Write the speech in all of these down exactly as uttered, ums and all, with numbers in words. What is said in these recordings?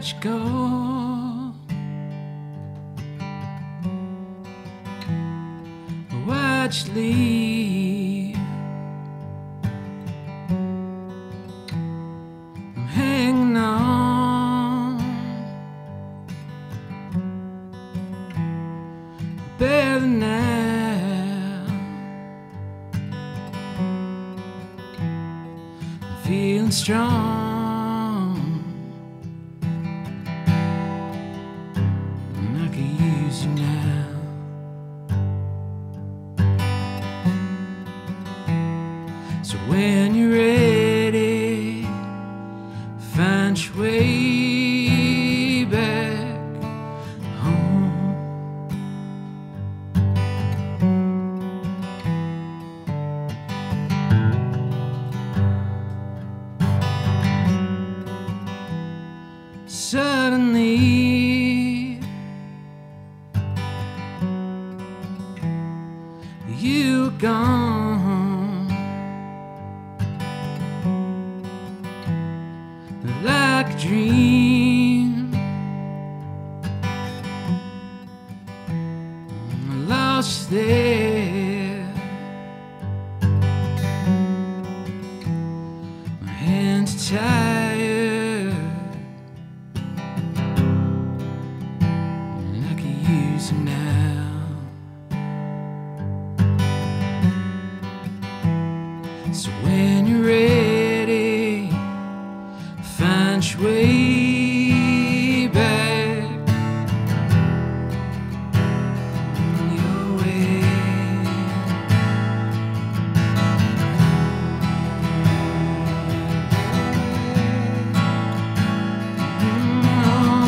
let you go. Why'd you leave? I'm hanging on, better now. I'm feeling strong, and I could use you now. So when you're ready, find your way back home. Suddenly you're gone, like a dream. I lost you there. My hands are tired, and I could use them now. So when you're ready, find your way back on your way. Oh,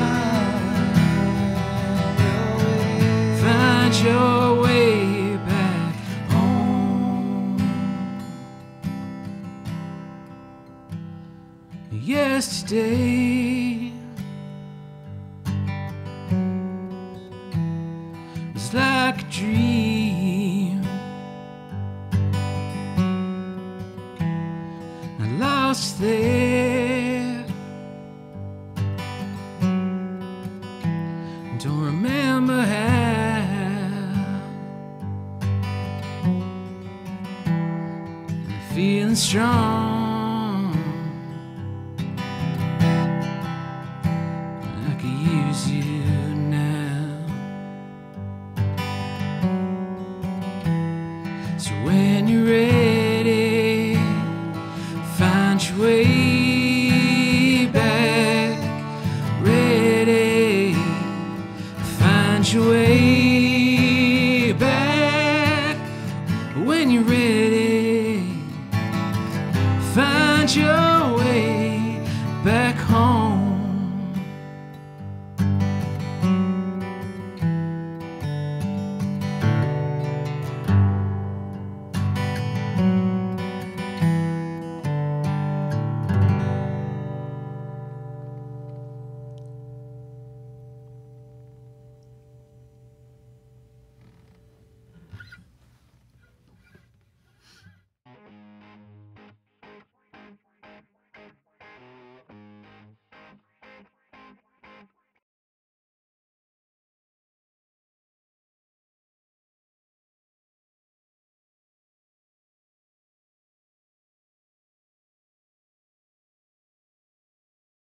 find your way back home. Yesterday was like a dream. I lost there, don't remember how. I'm feeling strong, use you now. So when you're ready, find your way back. Ready, find your way back. When you're ready, find your